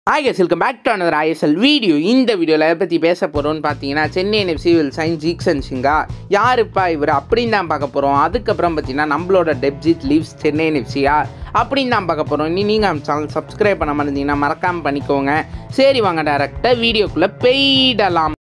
Hi guys, welcome back to another ISL video. இந்த வீடியோல எதை பத்தி பேச போறோம்னு பாத்தீங்கன்னா சென்னையின் FC will sign Jeakson Singh. யாருப்பா இவர் அப்படின்னு தான் பார்க்க போறோம். அதுக்கு அப்புறம் பாத்தீங்கன்னா நம்மளோட Debjit leaves சென்னையின் FC அப்படின்னு தான் பார்க்க போறோம். நீங்க சேனல் சப்ஸ்கிரைப் பண்ணாம இருந்தீங்கன்னா மறக்காம பண்ணிக்கோங்க. சரி வாங்க டைரக்டா வீடியோக்குள்ள போய்டலாம்.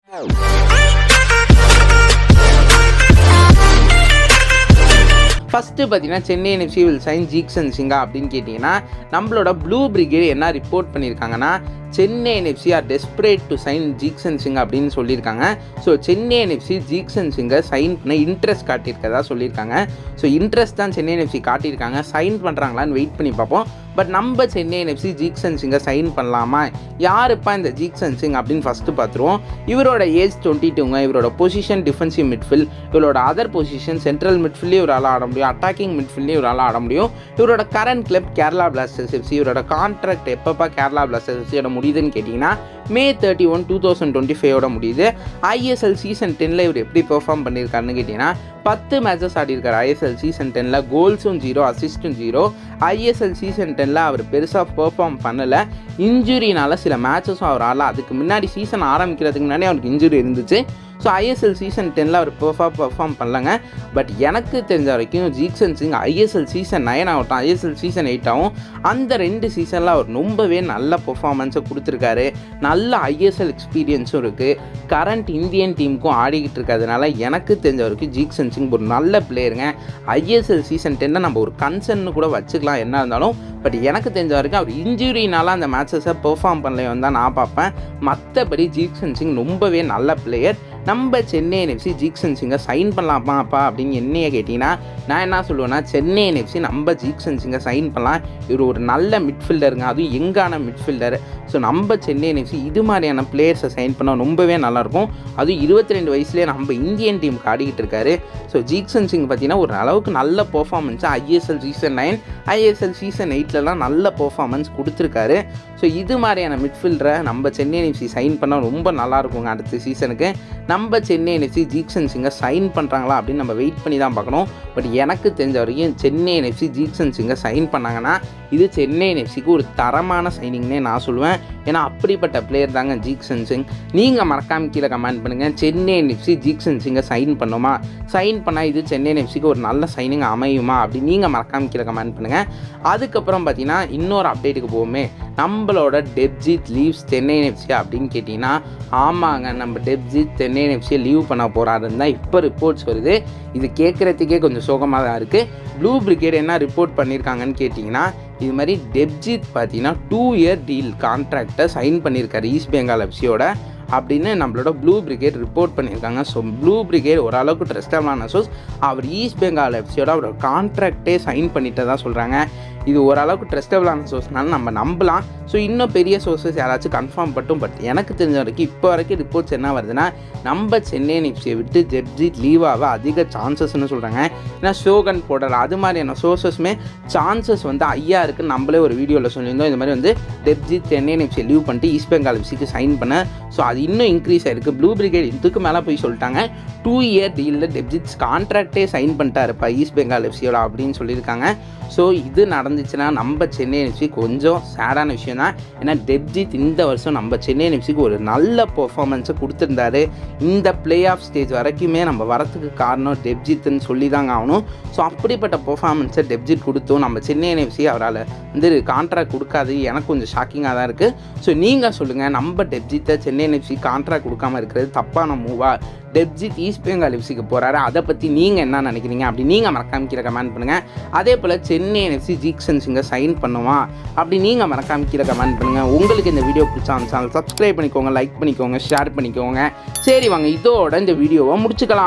ஃபஸ்ட்டு பார்த்தீங்கன்னா சென்னையின் FC will sign Jeakson Singh அப்படின்னு கேட்டிங்கன்னா நம்மளோட ப்ளூ பிரிகேட் என்ன ரிப்போர்ட் பண்ணியிருக்காங்கன்னா Chennaiyin FC are desperate to sign Jeakson Singh அப்படின்னு சொல்லியிருக்காங்க. So Chennaiyin FC Jeakson Singh sign பண்ண இன்ட்ரெஸ்ட் காட்டியிருக்கதா சொல்லியிருக்காங்க. ஸோ இன்ட்ரெஸ்ட் தான் சென்னையின் FC காட்டியிருக்காங்க. சைன் பண்ணுறாங்களான்னு வெயிட் பண்ணி பார்ப்போம். பட் நம்ம சென்னையின் FC Jeakson Singh சைன் பண்ணலாமா? யாருப்பா இந்த Jeakson Singh அப்படின்னு ஃபஸ்ட்டு பார்த்துருவோம். இவரோட ஏஜ் 22ங்க. இவரோட பொசிஷன் டிஃபென்சிவ் மிட்ஃபீல்ட். இவரோட அதர் பொசிஷன் சென்ட்ரல் மிட்ஃபீல்ட்லேயும் இவரால் ஆட முடியும், அட்டாக்கிங் மிட்ஃபீல்ட்லேயும் இவரால் ஆட முடியும். இவரோட current club Kerala Blasters FC. இவரோட கான்ட்ராக்ட் எப்பப்பா கேரளா பிளாஸ்டர்ஸ் FCயோட முடியுதுன்னு கேட்டிங்கன்னா May 31, 2025 முடியுது. ISL சீசன் 10ல் இவர் எப்படி பெர்ஃபார்ம் பண்ணியிருக்காருன்னு கேட்டிங்கன்னா 10 மேட்சஸ் ஆடிருக்காரு. ISL சீசன் 10ல் கோல்ஸும் 0, அசிஸ்ட்டும் 0. ISL சீசன் 10ல் அவர் பெருசாக பெர்ஃபார்ம் பண்ணலை. இன்ஜுரினால சில மேட்சஸும் அவர் ஆடல. அதுக்கு முன்னாடி சீசன் ஆரம்பிக்கிறதுக்கு முன்னாடி அவருக்கு இன்ஜுரி இருந்துச்சு. ஸோ ISL சீசன் 10ல் அவர் பெர்ஃபார்ம் பண்ணலங்க. பட் எனக்கு தெரிஞ்ச வரைக்கும் Jeakson Singh ISL சீசன் 9 ஆகட்டும், ISL சீசன் 8 ஆகும், அந்த 2 சீசனில் அவர் ரொம்பவே நல்ல பெர்ஃபார்மன்ஸை கொடுத்துருக்காரு. நல்ல ISL எக்ஸ்பீரியன்ஸும் இருக்குது. கரண்ட் இந்தியன் டீமுக்கும் ஆடிக்கிட்டு இருக்கிறதுனால எனக்கு தெரிஞ்ச வரைக்கும் Jeakson Singh ஒரு நல்ல பிளேயருங்க. ISL சீசன் 10 நம்ம ஒரு கன்சர்ன்னு கூட வச்சுக்கலாம் என்ன இருந்தாலும். பட் எனக்கு தெரிஞ்ச வரைக்கும் அவர் இன்ஜுரினால அந்த மேட்சஸை பெர்ஃபார்ம் பண்ணலையோன்னு தான் நான் பார்ப்பேன். மற்றபடி Jeakson Singh ரொம்பவே நல்ல பிளேயர். நம்ம சென்னையின் FC Jeakson Singh சைன் பண்ணலாமாப்பா அப்படின்னு என்னைய கேட்டிங்கன்னா நான் என்ன சொல்லுவேன்னா சென்னையின் FC நம்ம Jeakson Singh சைன் பண்ணலாம். இவர் ஒரு நல்ல மிட்ஃபீல்டருங்க, அதுவும் யங்கான மிட்ஃபீல்டர். ஸோ நம்ம சென்னையின் FC இது மாதிரியான பிளேயர்ஸை சைன் பண்ணால் ரொம்பவே நல்லாயிருக்கும். அதுவும் 22 வயசுலேயே நம்ம இந்தியன் டீமுக்கு ஆடிக்கிட்டு இருக்காரு. ஸோ Jeakson Singh பார்த்தீங்கன்னா ஒரு அளவுக்கு நல்ல performance ISL season 9, ISL season 8லலாம் நல்ல பெர்ஃபார்மன்ஸ் கொடுத்துருக்காரு. ஸோ இது மாதிரியான மிட்ஃபீல்டரை நம்ம சென்னையின் FC சைன் பண்ணால் ரொம்ப நல்லாயிருக்குங்க. அடுத்த சீசனுக்கு நம்ம சென்னையின் FC Jeakson Singh சைன் பண்ணுறாங்களா அப்படின்னு நம்ம வெயிட் பண்ணி தான் பார்க்கணும். பட் எனக்கு தெரிஞ்ச வரைக்கும் சென்னையின் FC Jeakson Singh சைன் பண்ணாங்கன்னா இது சென்னையின் FCக்கு ஒரு தரமான சைனிங்னே நான் சொல்லுவேன். ஏன்னா அப்படிப்பட்ட பிளேயர் தாங்க Jeakson Singh. நீங்கள் மறக்காம கீழே கமெண்ட் பண்ணுங்கள், சென்னையின் FC Jeakson Singh சைன் பண்ணுமா? சைன் பண்ணால் இது சென்னையின் FCக்கு ஒரு நல்ல சைனிங் அமையுமா அப்படின்னு நீங்கள் மறக்காம கீழே கமெண்ட் பண்ணுங்கள். அதுக்கப்புறம் பார்த்தீங்கன்னா இன்னொரு அப்டேட்டுக்கு போவோமே, நம்மளோட Debjit leaves சென்னையின் FC அப்படின்னு கேட்டிங்கன்னா ஆமாங்க, நம்ம Debjit சென்னையின் FC லீவ் பண்ண போகிறாருன்னு தான் இப்போ ரிப்போர்ட்ஸ் வருது. இது கேட்குறதுக்கே கொஞ்சம் சோகமாக தான் இருக்குது. ப்ளூ பிரிகேட் என்ன ரிப்போர்ட் பண்ணியிருக்காங்கன்னு கேட்டிங்கன்னா இது மாதிரி Debjit பார்த்தீங்கன்னா 2 year டீல் கான்ட்ராக்டை சைன் பண்ணியிருக்காரு ஈஸ்ட் பெங்கால் FCயோட அப்படின்னு நம்மளோட ப்ளூ பிரிகேட் ரிப்போர்ட் பண்ணியிருக்காங்க. ஸோ ப்ளூ பிரிகேட் ஓரளவுக்கு ட்ரஸ்டபிளான சோர்ஸ். அவர் ஈஸ்ட் பெங்கால் FCயோட அவரோட கான்ட்ராக்டே சைன் பண்ணிட்டு தான் சொல்கிறாங்க. இது ஓரளவுக்கு ட்ரஸ்டபிளான சோர்ஸ்னால நம்ம நம்பலாம். ஸோ இன்னும் பெரிய சோர்ஸஸ் யாராச்சும் கன்ஃபார்ம் பட்டும். பட் எனக்கு தெரிஞ்ச வரைக்கும் இப்போ வரைக்கும் ரிப்போர்ட்ஸ் என்ன வருதுன்னா நம்ம சென்னையின் FCயை விட்டு Debjit லீவ் ஆக அதிக சான்சஸ்ன்னு சொல்கிறாங்க. ஏன்னா ஷோகன் போடல அது மாதிரியான சோர்ஸஸுமே சான்சஸ் வந்து ஐயா இருக்குன்னு நம்மளே ஒரு வீடியோவில் சொல்லியிருந்தோம். இந்த மாதிரி வந்து Debjit சென்னையின் FC லீவ் பண்ணிட்டு ஈஸ்ட் பெங்கால் FCக்கு சைன் பண்ண. ஸோ அது இன்னும் இன்க்ரீஸ் ஆகிருக்கு. ப்ளூ பிரிகேட் இதுக்கு மேலே போய் சொல்லிட்டாங்க 2 year டீலில் Debjit கான்ட்ராக்டே சைன் பண்ணிட்டாருப்பா ஈஸ்ட் பெங்கால் FCயோட அப்படின்னு சொல்லியிருக்காங்க. ஸோ இது நடந்துச்சுன்னா நம்ம சென்னையின் FC கொஞ்சம் சேடான விஷயம் தான். ஏன்னா Debjit இந்த வருஷம் நம்ம சென்னையின் FCக்கு ஒரு நல்ல பெர்ஃபார்மன்ஸை கொடுத்துருந்தாரு. இந்த பிளே ஆஃப் ஸ்டேஜ் வரைக்குமே நம்ம வரத்துக்கு காரணம் Debjitன்னு சொல்லி தாங்க ஆகணும். ஸோ அப்படிப்பட்ட பெர்ஃபார்மன்ஸை Debjit கொடுத்தோம் நம்ம சென்னையின் FC அவரால் வந்து கான்ட்ராக்ட் கொடுக்காது எனக்கு கொஞ்சம் ஷாக்கிங்காக தான் இருக்குது. ஸோ நீங்கள் சொல்லுங்கள், நம்ம Debjitஐ சென்னையின் FC கான்ட்ராக்ட் கொடுக்காமல் இருக்கிறது தப்பான மூவா? Debjit ஈஸ்ட் பெங்கால் FCக்கு போகிறாரு, அதை பற்றி நீங்கள் என்ன நினைக்கிறீங்க அப்படி நீங்கள் மறக்காம கீழே கமெண்ட் பண்ணுங்கள். அதே போல் சென்னையின் FC Jeakson Singh சைன் பண்ணுமா அப்படி நீங்கள் மறக்காம கீழே கமெண்ட் பண்ணுங்கள். உங்களுக்கு இந்த வீடியோ பிடிச்சா சேனல் சப்ஸ்கிரைப் பண்ணிக்கோங்க, லைக் பண்ணிக்கோங்க, ஷேர் பண்ணிக்கோங்க. சரி வாங்க இதோட இந்த வீடியோவை முடிச்சுக்கலாம்.